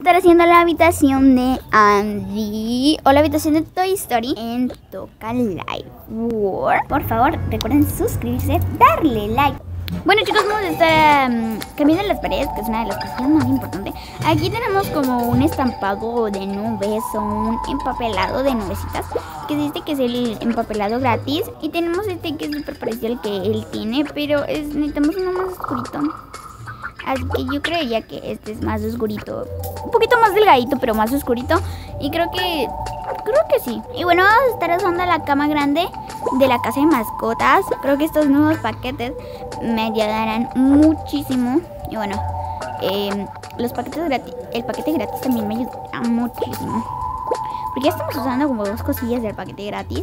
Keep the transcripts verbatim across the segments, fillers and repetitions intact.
Estar haciendo la habitación de Andy o la habitación de Toy Story en Toca Live World. Por favor, recuerden suscribirse, darle like. Bueno, chicos, vamos a estar um, cambiando las paredes, que es una de las cosas más importantes. Aquí tenemos como un estampado de nubes o un empapelado de nubecitas, que dice que es el empapelado gratis. Y tenemos este que es súper parecido al que él tiene, pero es, necesitamos uno más oscurito. Así que yo creería que este es más oscurito, un poquito más delgadito, pero más oscurito. Y creo que, creo que sí. Y bueno, vamos a estar usando la cama grande de la casa de mascotas. Creo que estos nuevos paquetes me ayudarán muchísimo. Y bueno, eh, los paquetes gratis, el paquete gratis también me ayudará muchísimo. Porque ya estamos usando como dos cosillas del paquete gratis.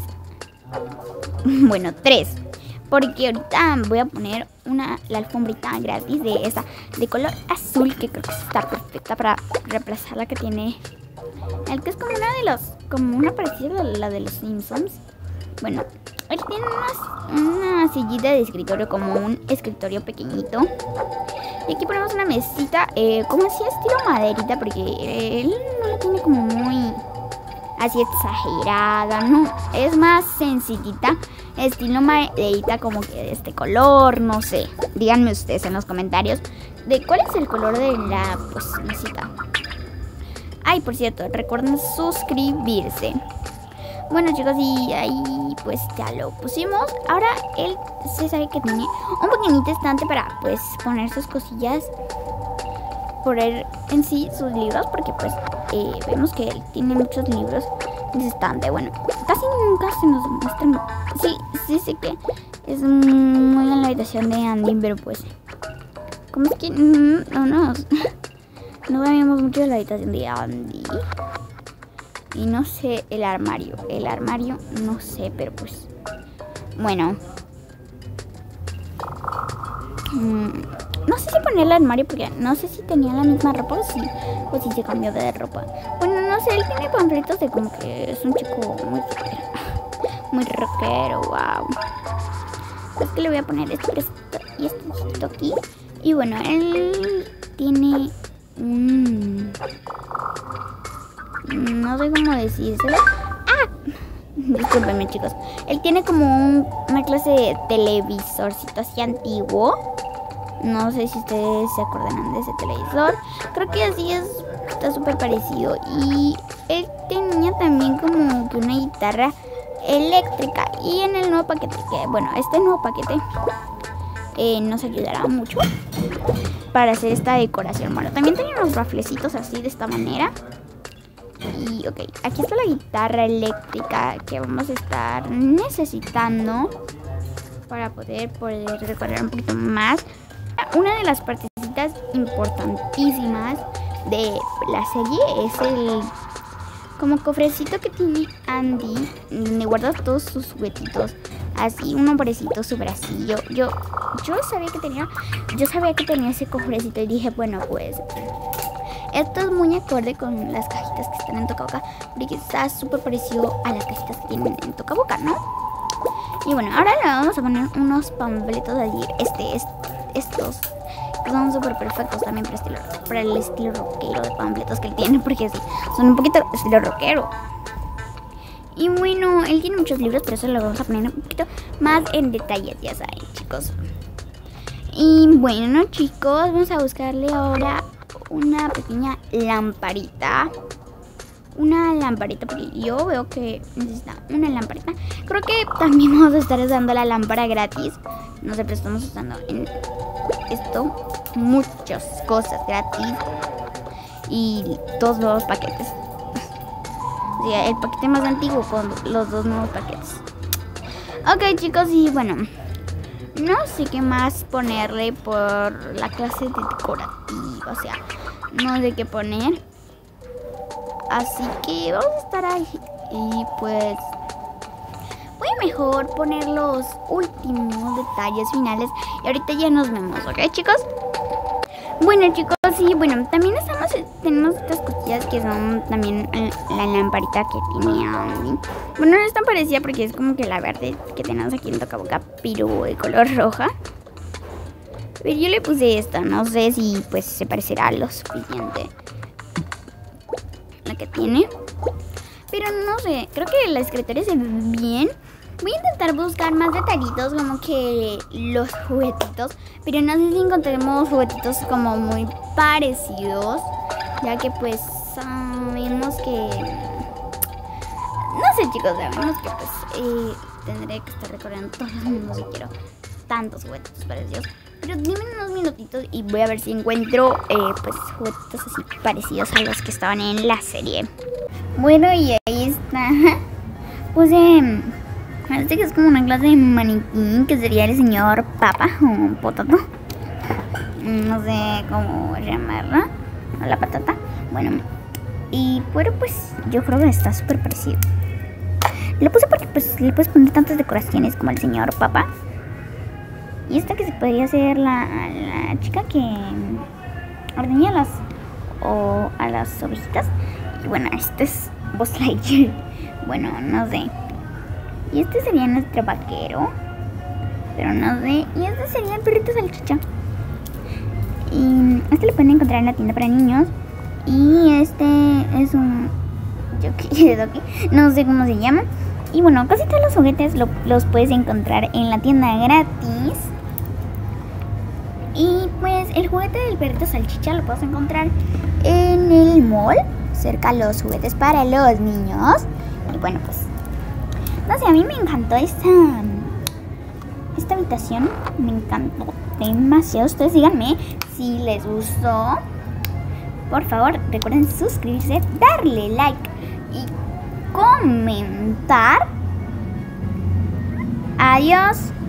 Bueno, tres. Porque ahorita voy a poner una, la alfombrita gratis de esa, de color azul, que creo que está perfecta para reemplazar la que tiene. El que es como una de los, como una parecida a la de los Simpsons. Bueno, él tiene unas, una sillita de escritorio, como un escritorio pequeñito. Y aquí ponemos una mesita, eh, como así estilo maderita, porque él no la tiene como muy así exagerada, no, es más sencillita, estilo maderita, como que de este color, no sé. Díganme ustedes en los comentarios de cuál es el color de la pues mesita. Ay, por cierto, recuerden suscribirse. Bueno, chicos, y ahí pues ya lo pusimos. Ahora él se sabe que tiene un pequeñito estante para pues poner sus cosillas, poner en sí sus libros, porque pues eh, vemos que él tiene muchos libros en su estante. Bueno, casi nunca se nos muestran. Sí, sí sé que es muy en la habitación de Andy, pero pues como es que no, no, no, no veíamos mucho de la habitación de Andy. Y no sé, el armario, el armario no sé, pero pues bueno. Mm, no sé si poner el armario porque no sé si tenía la misma ropa o si, o si se cambió de ropa. Bueno, no sé, él tiene panfletos de como que es un chico muy rockero. Muy rockero, wow. Es que le voy a poner esto y este chiquito aquí. Y bueno, él tiene un... no sé cómo decírselo. ¡Ah! Discúlpenme, chicos. Él tiene como un, una clase de televisorcito así antiguo. No sé si ustedes se acordarán de ese televisor. Creo que así es, está súper parecido. Y él tenía también como que una guitarra eléctrica. Y en el nuevo paquete, que bueno, este nuevo paquete eh, nos ayudará mucho para hacer esta decoración. Bueno, también tenía unos raflecitos así de esta manera. Y ok, aquí está la guitarra eléctrica que vamos a estar necesitando para poder, poder decorar un poquito más. Una de las partecitas importantísimas de la serie es el como cofrecito que tiene Andy, donde guarda todos sus juguetitos. Así, un hombrecito súper así. Yo, yo, yo sabía que tenía, yo sabía que tenía ese cofrecito y dije, bueno, pues esto es muy acorde con las cajitas que están en Tocaboca, porque está súper parecido a las cajitas que tienen en Tocaboca, ¿no? Y bueno, ahora le vamos a poner unos panfletos allí, este, este estos que son súper perfectos también para, estilo, para el estilo rockero de panfletos que él tiene, porque sí, son un poquito estilo rockero. Y bueno, él tiene muchos libros, pero eso lo vamos a poner un poquito más en detalle, ya saben, chicos. Y bueno, chicos, vamos a buscarle ahora una pequeña lamparita. Una lamparita, porque yo veo que necesita una lamparita. Creo que también vamos a estar usando la lámpara gratis. No sé, pero estamos usando en esto muchas cosas gratis. Y dos nuevos paquetes. O sea, el paquete más antiguo con los dos nuevos paquetes. Ok, chicos, y bueno, no sé qué más ponerle por la clase de decorativa. O sea, no sé qué poner. Así que vamos a estar ahí. Y pues voy a mejor poner los últimos detalles finales. Y ahorita ya nos vemos, ¿ok, chicos? Bueno, chicos, y bueno, también estamos, tenemos estas cosillas que son también la lamparita que tiene Andy. Bueno, no es tan parecida porque es como que la verde que tenemos aquí en Tocaboca, pero de color roja. Pero yo le puse esta, no sé si pues se parecerá lo suficiente. que tiene. Pero no sé, creo que la escritorio se ve bien. Voy a intentar buscar más detallitos como que los juguetitos. Pero no sé si encontremos juguetitos como muy parecidos. Ya que pues sabemos que... No sé, chicos, sabemos que pues eh, tendré que estar recorriendo todos los mundos y quiero tantos juguetitos parecidos. Pero dime unos minutitos y voy a ver si encuentro eh, pues juguetitos así parecidos a los que estaban en la serie. Bueno, y ahí está. Puse... Este que es como una clase de maniquí, que sería el señor Papa o Potato. No sé cómo llamarla. O la patata. Bueno, y bueno, pues yo creo que está súper parecido. Lo puse porque pues le puedes poner tantas decoraciones como el señor Papa. Y esta que se podría hacer la, la chica que ordeña a las, o a las ovejitas. Y bueno, este es Buzz Lightyear. Bueno, no sé. Y este sería nuestro vaquero. Pero no sé. Y este sería el perrito salchicha. Y este lo pueden encontrar en la tienda para niños. Y este es un Yoki de Doki. No sé cómo se llama. Y bueno, casi todos los juguetes lo, los puedes encontrar en la tienda gratis. Y pues el juguete del perrito salchicha lo puedes encontrar en el mall, cerca de los juguetes para los niños. Y bueno, pues no sé, a mí me encantó esta Esta habitación, me encantó demasiado. Ustedes díganme si les gustó. Por favor, recuerden suscribirse, darle like y comentar. Adiós.